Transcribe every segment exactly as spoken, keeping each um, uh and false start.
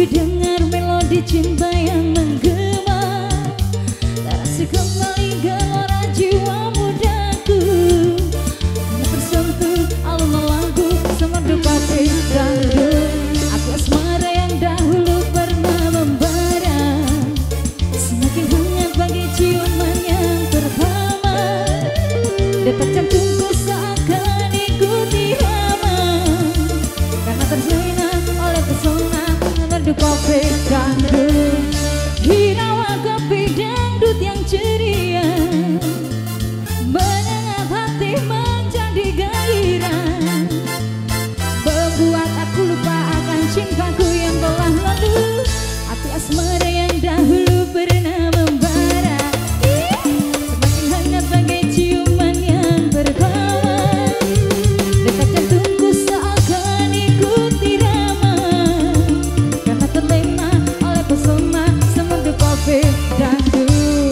Ku dengar melodi cinta yang menggema, terasa kembali gelora jiwa mudaku. Karena tersentuh alun lagu semerdu pati dangdut. Aku asmara yang dahulu pernah membara, semakin hangat bagi ciuman yang pertama. Detak jantungku seakan ikuti hama, karena terlena oleh pesona merdu kopi dangdut. Hirawa kopi dangdut yang ceria menyengat hati menjadi gairah, membuat aku lupa akan cintaku yang telah lalu. Aku asmara yang dahulu pernah membara, semakin hangat bagai ciuman yang pertama. Detak jantungku seakan ikuti irama, karena terlena oleh pesona semerdu kopi dangdut.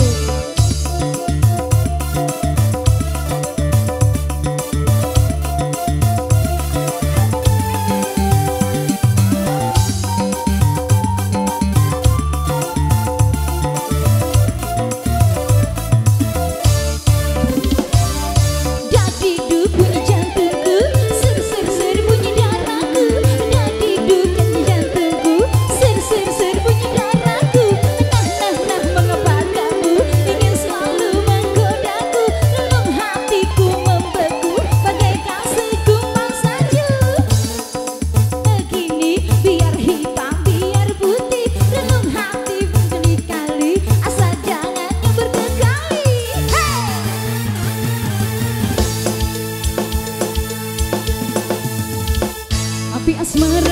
Dadidu bunyi jantungku, ser ser ser bunyi darahku. Dadidu bunyi jantungku, ser ser ser bunyi darahku. Nah nah nah mengapa kamu ingin selalu menggodaku? Relung hatiku membeku bagaikan sekumbang salju. Begini biar hitam biar putih, relung hati berkali-kali, asal jangan yang berkali. Hey! Api asmara